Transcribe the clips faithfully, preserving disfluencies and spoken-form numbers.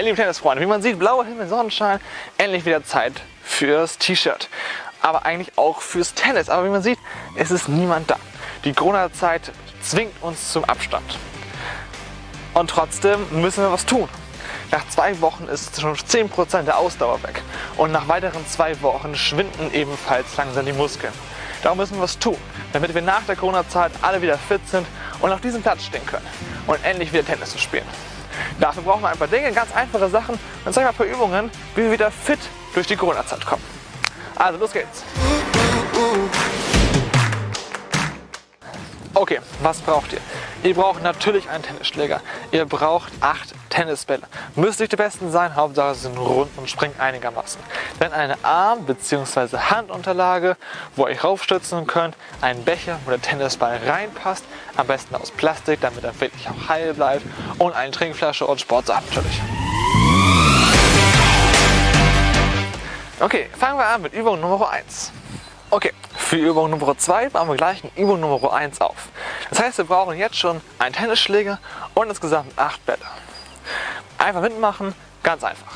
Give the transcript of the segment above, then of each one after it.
lieben Tennisfreunde, wie man sieht, blauer Himmel, Sonnenschein, endlich wieder Zeit fürs T-Shirt. Aber eigentlich auch fürs Tennis. Aber wie man sieht, es ist niemand da. Die Corona-Zeit zwingt uns zum Abstand. Und trotzdem müssen wir was tun. Nach zwei Wochen ist schon zehn Prozent der Ausdauer weg. Und nach weiteren zwei Wochen schwinden ebenfalls langsam die Muskeln. Darum müssen wir was tun, damit wir nach der Corona-Zeit alle wieder fit sind und auf diesem Platz stehen können und endlich wieder Tennis zu spielen. Dafür brauchen wir ein paar Dinge, ganz einfache Sachen und zeige mal ein paar Übungen, wie wir wieder fit durch die Corona-Zeit kommen. Also los geht's! Okay, was braucht ihr? Ihr braucht natürlich einen Tennisschläger. Ihr braucht acht Tennisbälle. Müsst nicht die besten sein, Hauptsache sie sind rund und springen einigermaßen. Dann eine Arm- bzw. Handunterlage, wo ihr euch raufstützen könnt. Ein Becher, wo der Tennisball reinpasst. Am besten aus Plastik, damit er wirklich auch heil bleibt. Und eine Trinkflasche und Sportsaft natürlich. Okay, fangen wir an mit Übung Nummer eins. Okay, für Übung Nummer zwei bauen wir gleich in Übung Nummer eins auf. Das heißt, wir brauchen jetzt schon einen Tennisschläger und insgesamt acht Bälle. Einfach mitmachen, ganz einfach.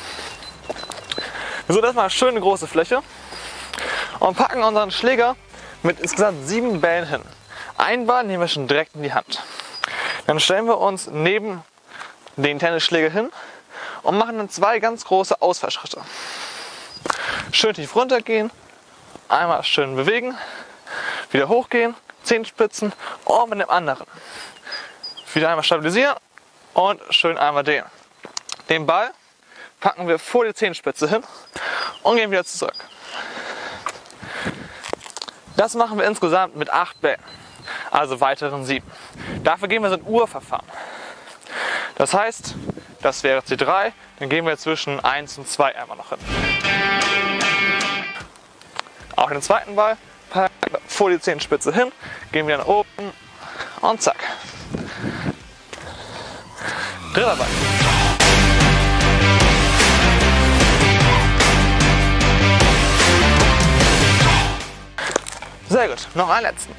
Wir suchen erstmal eine schöne große Fläche und packen unseren Schläger mit insgesamt sieben Bällen hin. Einen Ball nehmen wir schon direkt in die Hand. Dann stellen wir uns neben den Tennisschläger hin und machen dann zwei ganz große Ausfallschritte. Schön tief runtergehen. Einmal schön bewegen, wieder hochgehen, Zehenspitzen und mit dem anderen. Wieder einmal stabilisieren und schön einmal dehnen. Den Ball packen wir vor die Zehenspitze hin und gehen wieder zurück. Das machen wir insgesamt mit acht Bällen, also weiteren sieben. Dafür gehen wir so ein Uhrverfahren. Das heißt, das wäre C drei, dann gehen wir zwischen eins und zwei einmal noch hin. Auch den zweiten Ball packen wir vor die Zehenspitze hin, gehen wieder nach oben und zack. Dritter Ball. Sehr gut, noch einen letzten.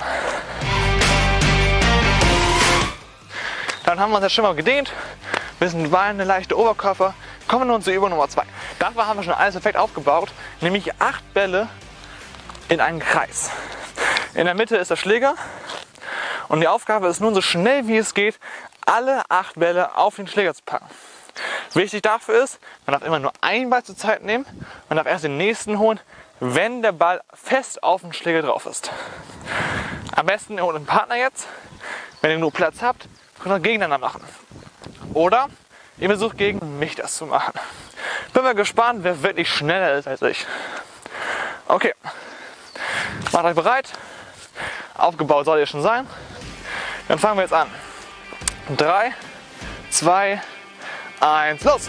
Dann haben wir uns jetzt schon mal gedehnt, bisschen die Beine, leichte Oberkörper. Kommen wir nun zur Übung Nummer zwei. Dafür haben wir schon alles perfekt aufgebaut, nämlich acht Bälle in einen Kreis. In der Mitte ist der Schläger und die Aufgabe ist nun, so schnell wie es geht, alle acht Bälle auf den Schläger zu packen. Wichtig dafür ist, man darf immer nur einen Ball zur Zeit nehmen, man darf erst den nächsten holen, wenn der Ball fest auf dem Schläger drauf ist. Am besten ihr holt einen Partner jetzt, wenn ihr nur Platz habt, könnt ihr gegeneinander machen. Oder ihr versucht gegen mich das zu machen. Bin mal gespannt, wer wirklich schneller ist als ich. Okay. Macht euch bereit. Aufgebaut soll ihr schon sein. Dann fangen wir jetzt an. drei, zwei, eins, los!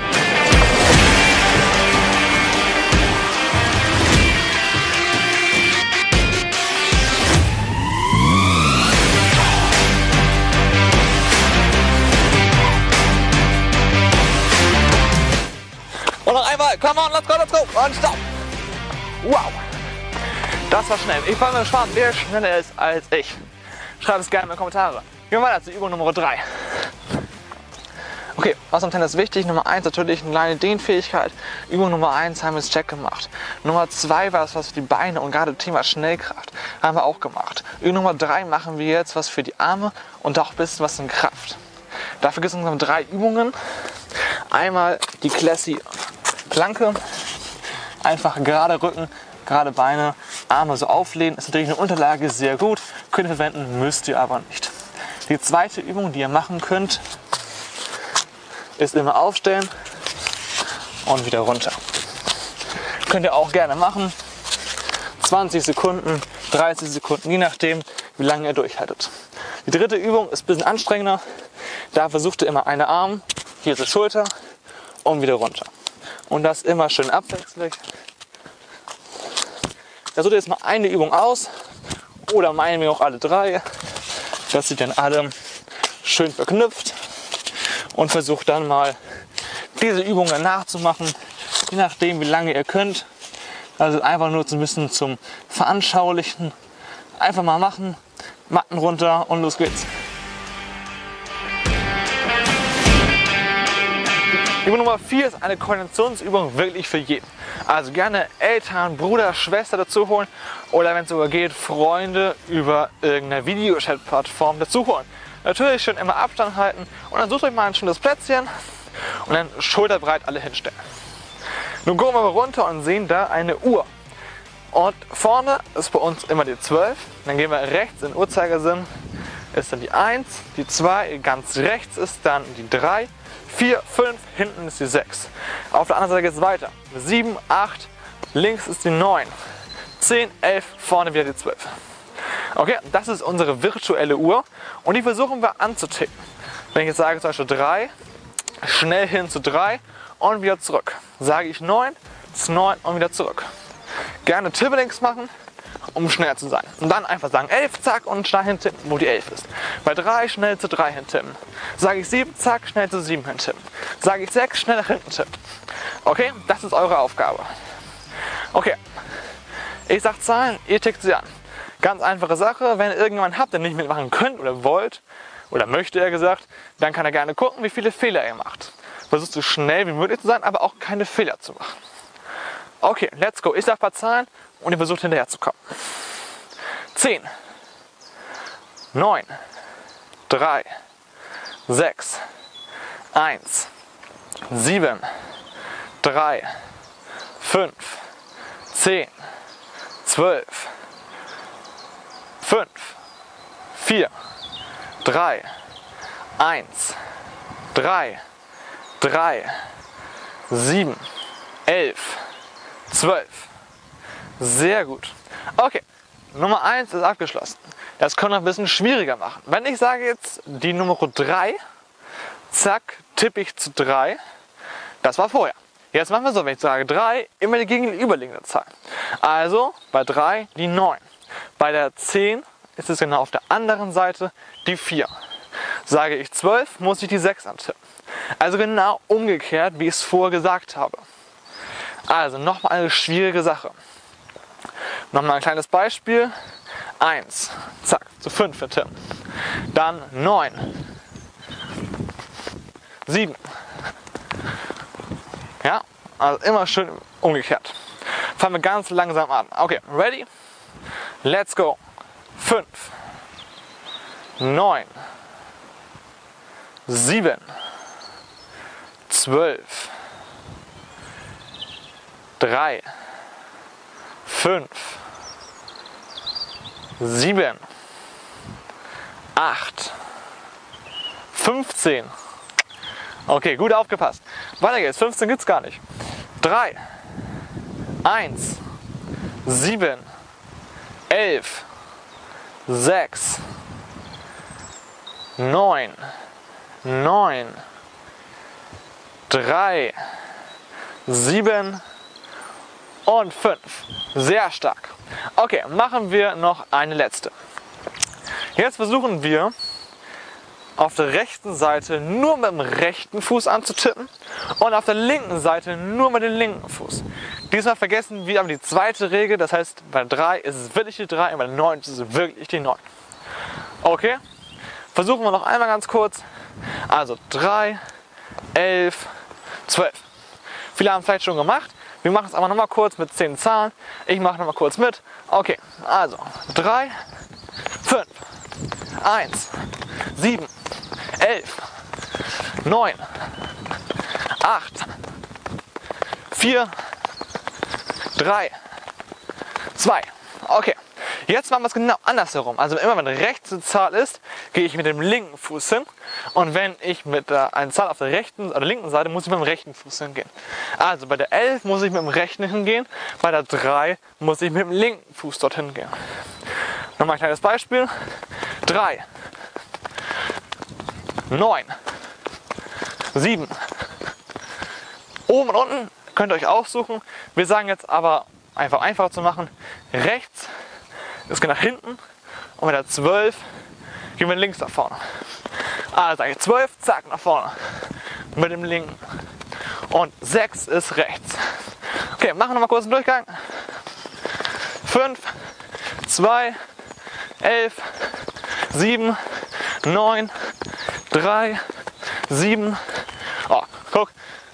Und noch einmal. Come on, let's go, let's go. Und stopp. Wow. Das war schnell. Ich bin mal gespannt, wer schneller ist als ich. Schreibt es gerne in die Kommentare. Gehen wir weiter zur Übung Nummer drei. Okay, was am Tennis wichtig? Nummer eins natürlich eine kleine Dehnfähigkeit. Übung Nummer eins haben wir das Check gemacht. Nummer zwei war es was für die Beine und gerade Thema Schnellkraft. Haben wir auch gemacht. Übung Nummer drei machen wir jetzt was für die Arme und auch ein bisschen was in Kraft. Dafür gibt es insgesamt drei Übungen. Einmal die Classy Planke. Einfach gerade Rücken, gerade Beine, Arme so auflehnen. Ist natürlich eine Unterlage, sehr gut. Könnt ihr verwenden, müsst ihr aber nicht. Die zweite Übung, die ihr machen könnt, ist immer aufstellen und wieder runter. Könnt ihr auch gerne machen. zwanzig Sekunden, dreißig Sekunden, je nachdem, wie lange ihr durchhaltet. Die dritte Übung ist ein bisschen anstrengender. Da versucht ihr immer einen Arm, hier zur Schulter und wieder runter. Und das immer schön abwechselnd. Da sucht ihr jetzt mal eine Übung aus oder meinen wir auch alle drei. Das sieht dann alle schön verknüpft und versucht dann mal diese Übungen nachzumachen, je nachdem wie lange ihr könnt. Also einfach nur so ein bisschen zum Veranschaulichen. Einfach mal machen, Matten runter und los geht's. Übung Nummer vier ist eine Koordinationsübung wirklich für jeden. Also gerne Eltern, Bruder, Schwester dazu holen oder wenn es sogar geht, Freunde über irgendeine Videochat-Plattform dazu holen. Natürlich schön immer Abstand halten und dann sucht euch mal ein schönes Plätzchen und dann schulterbreit alle hinstellen. Nun gucken wir mal runter und sehen da eine Uhr. Und vorne ist bei uns immer die zwölf. Dann gehen wir rechts in den Uhrzeigersinn. Ist dann die eins, die zwei, ganz rechts ist dann die drei, vier, fünf, hinten ist die sechs. Auf der anderen Seite geht es weiter. sieben, acht, links ist die neun, zehn, elf, vorne wieder die zwölf. Okay, das ist unsere virtuelle Uhr und die versuchen wir anzuticken. Wenn ich jetzt sage zum Beispiel drei, schnell hin zu drei und wieder zurück. Sage ich neun, zu neun und wieder zurück. Gerne Tippelings machen, um schnell zu sein. Und dann einfach sagen elf, zack und da hintippen, wo die elf ist. Bei drei schnell zu drei hintippen. Sage ich sieben, zack, schnell zu sieben hintippen. Sage ich sechs, schnell nach hinten tippen. Okay, das ist eure Aufgabe. Okay, ich sage Zahlen, ihr tickt sie an. Ganz einfache Sache, wenn ihr irgendjemanden habt, der nicht mitmachen könnt oder wollt, oder möchte er gesagt, dann kann er gerne gucken, wie viele Fehler er macht. Versucht so schnell wie möglich zu sein, aber auch keine Fehler zu machen. Okay, let's go. Ich sage ein paar Zahlen und ihr versucht hinterher zu kommen. zehn, neun, drei, sechs, eins, sieben, drei, fünf, zehn, zwölf, fünf, vier, drei, eins, drei, drei, sieben, elf, zwölf. Sehr gut. Okay, Nummer eins ist abgeschlossen. Das können wir ein bisschen schwieriger machen. Wenn ich sage jetzt die Nummer drei, zack, tippe ich zu drei. Das war vorher. Jetzt machen wir so, wenn ich sage drei, immer die gegenüberliegende Zahl. Also bei drei die neun. Bei der zehn ist es genau auf der anderen Seite die vier. Sage ich zwölf, muss ich die sechs antippen. Also genau umgekehrt, wie ich es vorher gesagt habe. Also nochmal eine schwierige Sache. Nochmal ein kleines Beispiel. eins, zack, zu fünf tippen. Dann neun, sieben. Ja, also immer schön umgekehrt. Fangen wir ganz langsam an. Okay, ready? Let's go. fünf, neun, sieben, zwölf, drei, fünf, sieben, acht, fünfzehn. Okay, gut aufgepasst. Weiter geht's. fünfzehn gibt's gar nicht. drei, eins, sieben, elf, sechs, neun, neun, drei, sieben und fünf. Sehr stark. Okay, machen wir noch eine letzte. Jetzt versuchen wir auf der rechten Seite nur mit dem rechten Fuß anzutippen und auf der linken Seite nur mit dem linken Fuß. Diesmal vergessen wir aber die zweite Regel, das heißt bei drei ist es wirklich die drei und bei neun ist es wirklich die neun. Okay, versuchen wir noch einmal ganz kurz. Also drei, elf, zwölf. Viele haben es vielleicht schon gemacht. Wir machen es aber nochmal kurz mit zehn Zahlen. Ich mache nochmal kurz mit. Okay, also drei, fünf, eins, sieben, elf, neun, acht, vier, drei, zwei. Okay, jetzt machen wir es genau andersherum. Also immer wenn rechts eine Zahl ist, gehe ich mit dem linken Fuß hin. Und wenn ich mit der, eine Zahl auf der rechten oder linken Seite, muss ich mit dem rechten Fuß hingehen. Also bei der elf muss ich mit dem rechten hingehen, bei der drei muss ich mit dem linken Fuß dorthin gehen. Nochmal ein kleines Beispiel. drei, neun, sieben. Oben und unten könnt ihr euch aussuchen. Wir sagen jetzt aber, einfach einfacher zu machen, rechts, das geht nach hinten und bei der zwölf gehen wir links nach vorne. Also sage ich zwölf, zack, nach vorne mit dem linken und sechs ist rechts. Okay, machen wir noch mal kurz einen Durchgang. fünf, zwei, elf, sieben, neun, drei, sieben, oh, guck,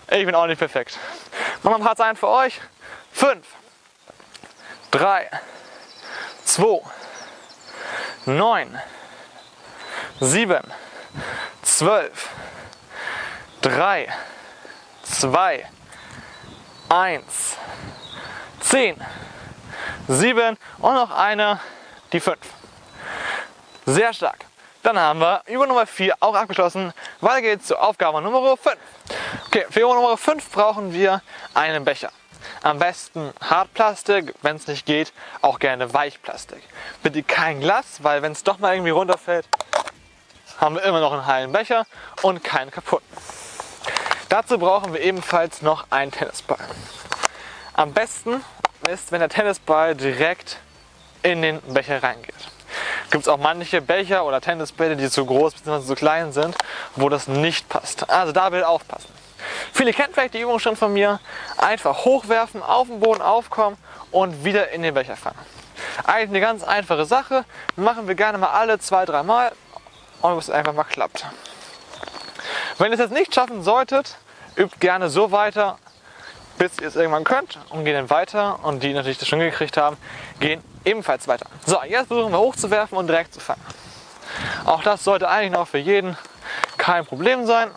Ich bin auch nicht perfekt. Machen wir ein paar Zeilen für euch. fünf, drei, zwei, neun, sieben, zwölf, drei, zwei, eins, zehn, sieben und noch eine, die fünf. Sehr stark. Dann haben wir Übung Nummer vier auch abgeschlossen. Weiter geht's zur Aufgabe Nummer fünf. Okay, für Übung Nummer fünf brauchen wir einen Becher. Am besten Hartplastik, wenn es nicht geht, auch gerne Weichplastik. Bitte kein Glas, weil wenn es doch mal irgendwie runterfällt, haben wir immer noch einen heilen Becher und keinen kaputten. Dazu brauchen wir ebenfalls noch einen Tennisball. Am besten ist, wenn der Tennisball direkt in den Becher reingeht. Gibt es auch manche Becher oder Tennisbälle, die zu groß bzw. zu klein sind, wo das nicht passt. Also da bitte aufpassen. Viele kennen vielleicht die Übung schon von mir. Einfach hochwerfen, auf den Boden aufkommen und wieder in den Becher fallen. Eigentlich eine ganz einfache Sache. Machen wir gerne mal alle zwei, drei Mal und bis es einfach mal klappt. Wenn ihr es jetzt nicht schaffen solltet, übt gerne so weiter, bis ihr es irgendwann könnt und geht dann weiter. Und die natürlich das schon gekriegt haben, gehen ebenfalls weiter. So, jetzt versuchen wir hochzuwerfen und direkt zu fangen. Auch das sollte eigentlich noch für jeden kein Problem sein.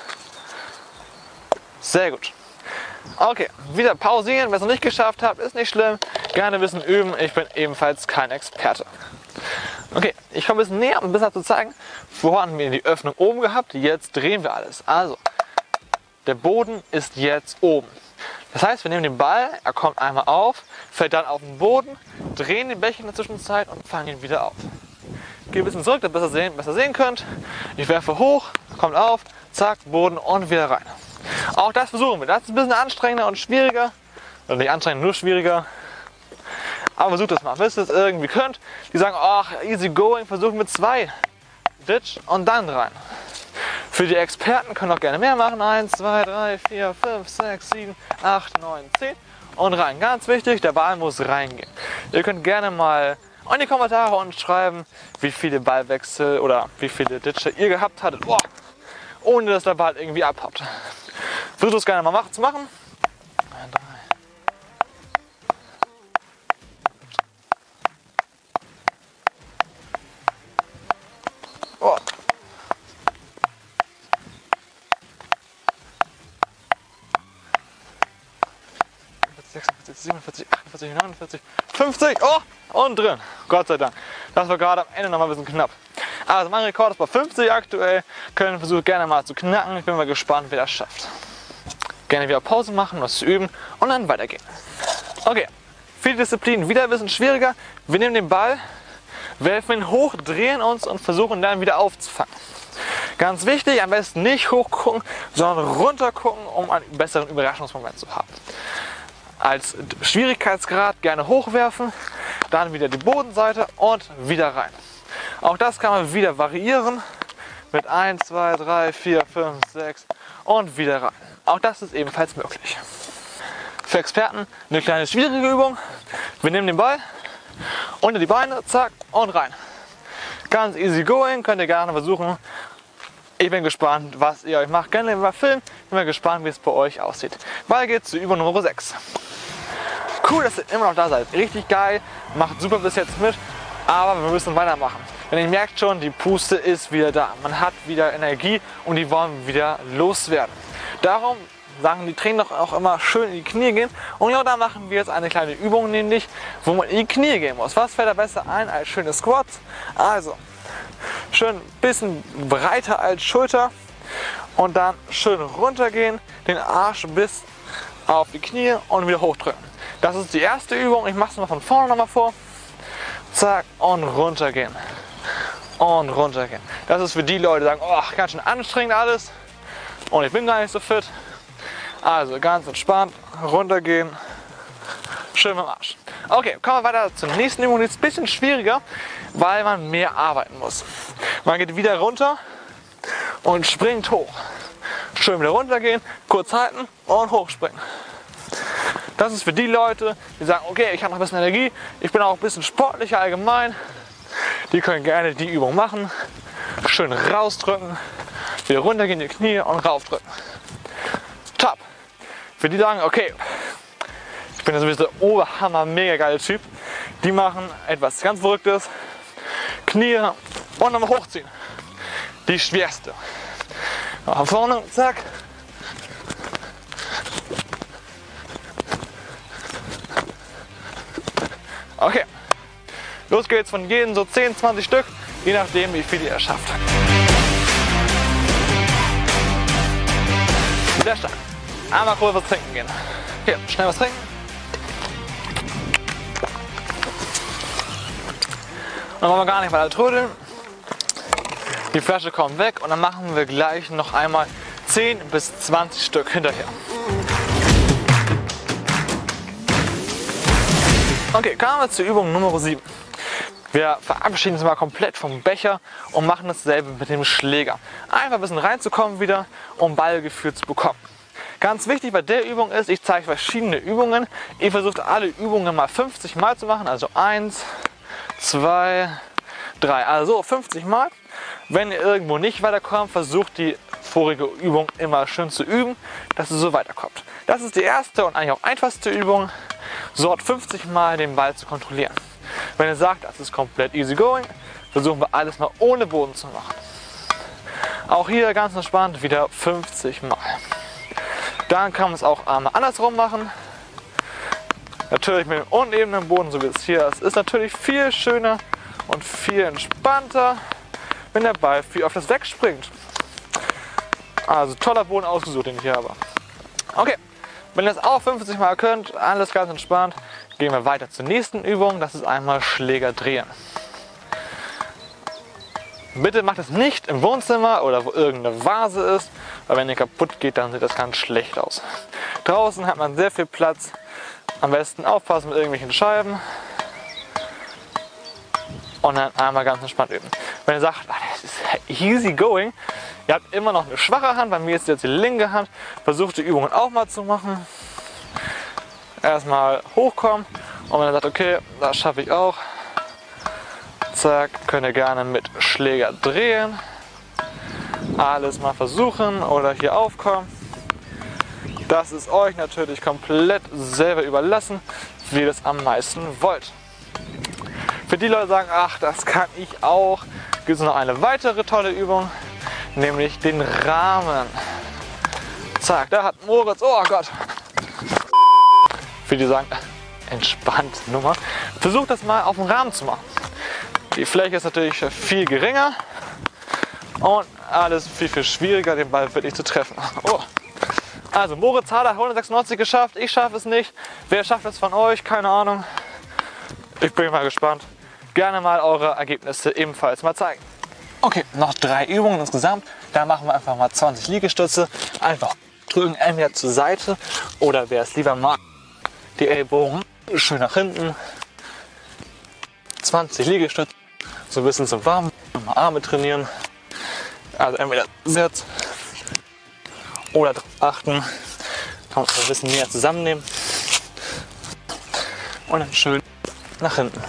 Sehr gut. Okay, wieder pausieren. Wer es noch nicht geschafft hat, ist nicht schlimm. Gerne ein bisschen üben. Ich bin ebenfalls kein Experte. Okay, ich komme ein bisschen näher, um ein bisschen zu zeigen. Vorher hatten wir die Öffnung oben gehabt. Jetzt drehen wir alles. Also, der Boden ist jetzt oben. Das heißt, wir nehmen den Ball, er kommt einmal auf, fällt dann auf den Boden, drehen den Becher in der Zwischenzeit und fangen ihn wieder auf. Gehe ein bisschen zurück, damit ihr besser sehen, besser sehen könnt. Ich werfe hoch, kommt auf, zack, Boden und wieder rein. Auch das versuchen wir. Das ist ein bisschen anstrengender und schwieriger. Oder nicht anstrengend, nur schwieriger. Aber versucht das mal, bis ihr es irgendwie könnt. Die sagen, ach, easy going, versuchen wir zwei. Ditch und dann rein. Für die Experten können auch gerne mehr machen. eins, zwei, drei, vier, fünf, sechs, sieben, acht, neun, zehn und rein. Ganz wichtig, der Ball muss reingehen. Ihr könnt gerne mal in die Kommentare unten schreiben, wie viele Ballwechsel oder wie viele Ditche ihr gehabt hattet, boah, ohne dass der Ball irgendwie abhaut. Versucht es gerne mal zu machen. Oh. sechsundvierzig, siebenundvierzig, achtundvierzig, neunundvierzig, fünfzig, oh, und drin. Gott sei Dank. Das war gerade am Ende noch mal ein bisschen knapp. Also mein Rekord ist bei fünfzig aktuell. Können versuchen gerne mal zu knacken. Ich bin mal gespannt, wer das schafft. Gerne wieder Pause machen, was zu üben und dann weitergehen. Okay, viele Disziplinen wieder ein bisschen schwieriger. Wir nehmen den Ball, werfen ihn hoch, drehen uns und versuchen dann wieder aufzufangen. Ganz wichtig, am besten nicht hoch gucken, sondern runter gucken, um einen besseren Überraschungsmoment zu haben. Als Schwierigkeitsgrad gerne hochwerfen, dann wieder die Bodenseite und wieder rein. Auch das kann man wieder variieren mit eins, zwei, drei, vier, fünf, sechs und wieder rein. Auch das ist ebenfalls möglich. Für Experten eine kleine schwierige Übung. Wir nehmen den Ball, unter die Beine, zack und rein. Ganz easy going, könnt ihr gerne versuchen. Ich bin gespannt, was ihr euch macht. Gerne mal filmen. Ich bin mal gespannt, wie es bei euch aussieht. Weiter geht's zu Übung Nummer sechs. Cool, dass ihr immer noch da seid. Richtig geil. Macht super bis jetzt mit. Aber wir müssen weitermachen. Denn ihr merkt schon, die Puste ist wieder da. Man hat wieder Energie und die wollen wieder loswerden. Darum sagen die Trainer auch immer schön in die Knie gehen. Und genau da machen wir jetzt eine kleine Übung, nämlich wo man in die Knie gehen muss. Was fällt da besser ein als schöne Squats? Also schön ein bisschen breiter als Schulter und dann schön runtergehen, den Arsch bis auf die Knie und wieder hochdrücken. Das ist die erste Übung. Ich mache es mal von vorne nochmal vor. Zack und runtergehen. Und runtergehen. Das ist für die Leute, die sagen, oh, ganz schön anstrengend alles und ich bin gar nicht so fit. Also ganz entspannt, runtergehen, schön mit dem Arsch. Okay, kommen wir weiter zur nächsten Übung. Die ist ein bisschen schwieriger, weil man mehr arbeiten muss. Man geht wieder runter und springt hoch. Schön wieder runtergehen, kurz halten und hochspringen. Das ist für die Leute, die sagen, okay, ich habe noch ein bisschen Energie, ich bin auch ein bisschen sportlicher allgemein. Die können gerne die Übung machen. Schön rausdrücken, wieder runtergehen, die Knie und raufdrücken. Top. Für die sagen, okay, ich bin ja sowieso der Oberhammer, mega geile Typ. Die machen etwas ganz Verrücktes. Knie und nochmal hochziehen. Die schwerste. Nach vorne, zack. Okay. Los geht's von jedem so zehn, zwanzig Stück, je nachdem wie viel ihr schafft. Sehr stark. Einmal kurz was trinken gehen. Hier, schnell was trinken. Und dann wollen wir gar nicht weiter trödeln. Die Flasche kommt weg und dann machen wir gleich noch einmal zehn bis zwanzig Stück hinterher. Okay, kommen wir zur Übung Nummer sieben. Wir verabschieden uns mal komplett vom Becher und machen dasselbe mit dem Schläger. Einfach ein bisschen reinzukommen wieder, um Ballgefühl zu bekommen. Ganz wichtig bei der Übung ist, ich zeige verschiedene Übungen. Ihr versucht alle Übungen mal fünfzig Mal zu machen, also eins, zwei, drei, also fünfzig Mal. Wenn ihr irgendwo nicht weiterkommt, versucht die vorige Übung immer schön zu üben, dass ihr so weiterkommt. Das ist die erste und eigentlich auch einfachste Übung, so fünfzig Mal den Ball zu kontrollieren. Wenn ihr sagt, das ist komplett easy going, versuchen wir alles mal ohne Boden zu machen. Auch hier ganz entspannt wieder fünfzig Mal. Dann kann man es auch einmal andersrum machen. Natürlich mit dem unebenen Boden, so wie es hier ist, ist natürlich viel schöner und viel entspannter, wenn der Ball viel auf das wegspringt. Also toller Boden ausgesucht, den ich hier habe. Okay, wenn ihr das auch fünfzig Mal könnt, alles ganz entspannt, gehen wir weiter zur nächsten Übung. Das ist einmal Schläger drehen. Bitte macht es nicht im Wohnzimmer oder wo irgendeine Vase ist, weil wenn die kaputt geht, dann sieht das ganz schlecht aus. Draußen hat man sehr viel Platz. Am besten aufpassen mit irgendwelchen Scheiben. Und dann einmal ganz entspannt üben. Wenn ihr sagt, das ist easy going, ihr habt immer noch eine schwache Hand, bei mir ist jetzt die linke Hand, versucht die Übungen auch mal zu machen. Erstmal hochkommen und wenn ihr sagt, okay, das schaffe ich auch, zack, könnt ihr gerne mit Schläger drehen. Alles mal versuchen oder hier aufkommen. Das ist euch natürlich komplett selber überlassen, wie ihr das am meisten wollt. Für die Leute, die sagen, ach, das kann ich auch, gibt es noch eine weitere tolle Übung, nämlich den Rahmen. Zack, da hat Moritz, oh Gott. Für die, die sagen, entspannt Nummer, versucht das mal auf dem Rahmen zu machen. Die Fläche ist natürlich viel geringer und alles viel, viel schwieriger, den Ball wirklich zu treffen. Oh. Also Moritz hat hundertsechsundneunzig geschafft, ich schaffe es nicht. Wer schafft es von euch? Keine Ahnung. Ich bin mal gespannt. Gerne mal eure Ergebnisse ebenfalls mal zeigen. Okay, noch drei Übungen insgesamt. Da machen wir einfach mal zwanzig Liegestütze. Einfach drücken, entweder zur Seite oder wer es lieber mag, die Ellbogen schön nach hinten. zwanzig Liegestütze, so ein bisschen zum Warmen, mal Arme trainieren. Also entweder Sitz oder darauf achten, kann man es ein bisschen näher zusammennehmen und dann schön nach hinten.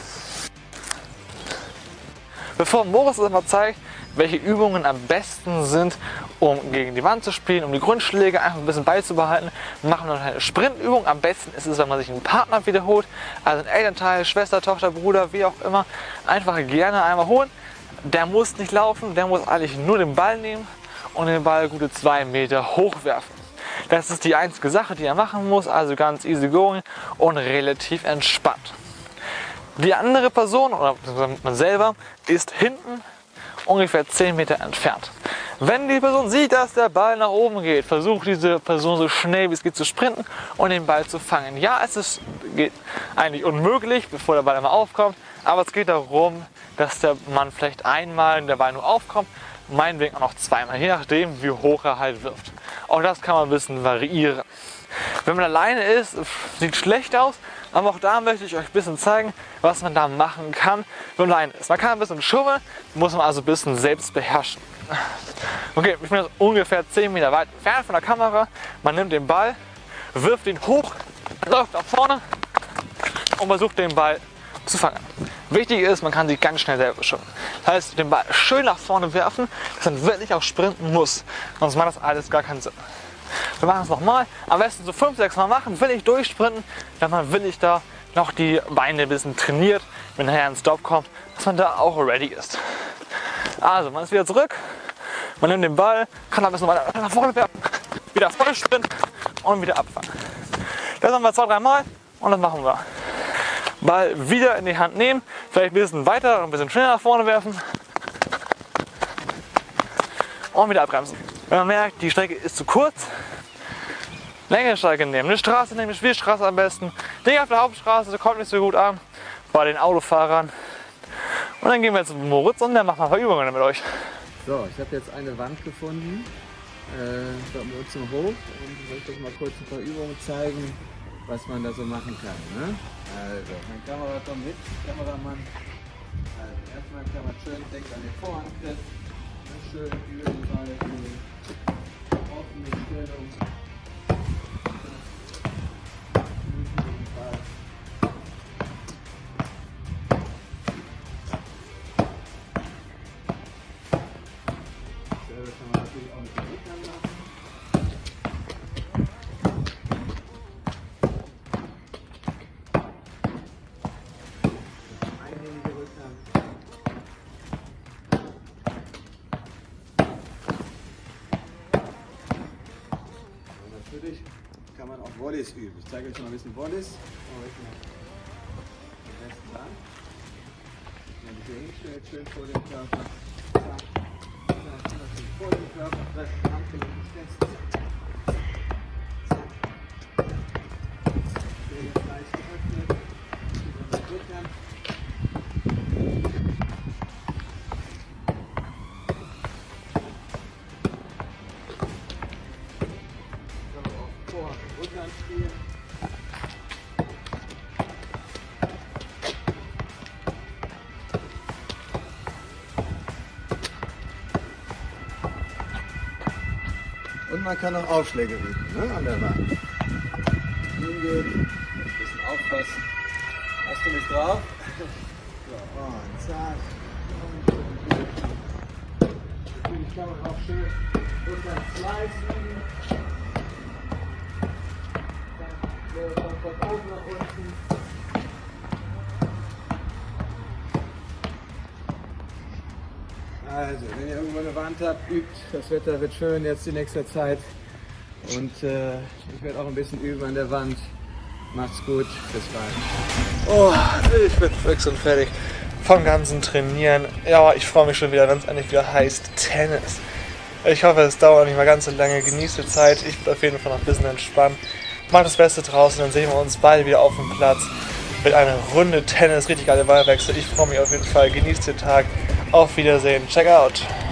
Bevor Moritz uns mal zeigt, welche Übungen am besten sind, um gegen die Wand zu spielen, um die Grundschläge einfach ein bisschen beizubehalten, machen wir noch eine Sprintübung. Am besten ist es, wenn man sich einen Partner wiederholt, also ein Elternteil, Schwester, Tochter, Bruder, wie auch immer, einfach gerne einmal holen. Der muss nicht laufen, der muss eigentlich nur den Ball nehmen und den Ball gute zwei Meter hochwerfen. Das ist die einzige Sache, die er machen muss, also ganz easy going und relativ entspannt. Die andere Person oder man selber ist hinten ungefähr zehn Meter entfernt. Wenn die Person sieht, dass der Ball nach oben geht, versucht diese Person so schnell wie es geht zu sprinten und den Ball zu fangen. Ja, es ist geht eigentlich unmöglich, bevor der Ball einmal aufkommt, aber es geht darum, dass der Mann vielleicht einmal der Ball nur aufkommt, meinetwegen auch noch zweimal, je nachdem wie hoch er halt wirft. Auch das kann man ein bisschen variieren. Wenn man alleine ist, sieht schlecht aus, aber auch da möchte ich euch ein bisschen zeigen, was man da machen kann, wenn man alleine ist. Man kann ein bisschen schummeln, muss man also ein bisschen selbst beherrschen. Okay, ich bin jetzt ungefähr zehn Meter weit entfernt von der Kamera. Man nimmt den Ball, wirft ihn hoch, läuft nach vorne und versucht den Ball zu fangen. Wichtig ist, man kann sich ganz schnell selber schummeln. Das heißt, den Ball schön nach vorne werfen, dass man wirklich auch sprinten muss. Sonst macht das alles gar keinen Sinn. Wir machen es nochmal. Am besten so fünf, sechs Mal machen, willig durchsprinten, wenn man willig da noch die Beine ein bisschen trainiert, wenn nachher ein Stop kommt, dass man da auch ready ist. Also, man ist wieder zurück, man nimmt den Ball, kann ein bisschen weiter nach vorne werfen, wieder voll sprinten und wieder abfangen. Das machen wir zwei, drei Mal und das machen wir. Ball wieder in die Hand nehmen, vielleicht ein bisschen weiter und ein bisschen schneller nach vorne werfen und wieder abbremsen. Wenn man merkt, die Strecke ist zu kurz, längere Strecke nehmen, eine Straße nehmen, eine Spielstraße am besten. Ding auf der Hauptstraße, das kommt nicht so gut an bei den Autofahrern. Und dann gehen wir jetzt mit Moritz und der macht mal ein paar Übungen mit euch. So, ich habe jetzt eine Wand gefunden, äh, da uns zum Hof, und ich möchte euch mal kurz ein paar Übungen zeigen, was man da so machen kann. Ne? Also, mein Kamera kommt mit, Kameramann. Also, erstmal kann man schön, denkt an den Vorhandgriff, schön über die Seite, offene Stellung. Selber kann man natürlich auch mit dem Rückhand machen. Einhändige Rückhand. Und natürlich kann man auch Volleys üben. Ich zeige euch mal ein bisschen Volleys. Am besten lang. Wenn man sich hier hinstellt, schön vor dem Körper. Zack. Zack. Vor dem Körper pressen, Handgelenk fest. Zack. Schön leicht geöffnet. Über den Rückhand. Können wir auch Vorhand und Rückhand spielen. Und man kann auch Aufschläge üben, ne, an der Wand. Hingehen, ein bisschen aufpassen. Hast du mich drauf? So, und zack. Natürlich kann man auch schön unter Slice üben. Dann von oben nach unten. Also, wenn ihr irgendwo eine Wand habt, übt. Das Wetter wird schön jetzt die nächste Zeit. Und äh, ich werde auch ein bisschen üben an der Wand. Macht's gut, bis bald. Oh, ich bin fix und fertig vom ganzen Trainieren. Ja, ich freue mich schon wieder, wenn es endlich wieder heißt Tennis. Ich hoffe, es dauert nicht mal ganz so lange. Genießt die Zeit. Ich bin auf jeden Fall noch ein bisschen entspannt. Macht das Beste draußen, dann sehen wir uns bald wieder auf dem Platz mit einer Runde Tennis. Richtig geile Ballwechsel. Ich freue mich auf jeden Fall. Genießt den Tag. Auf Wiedersehen. Check out.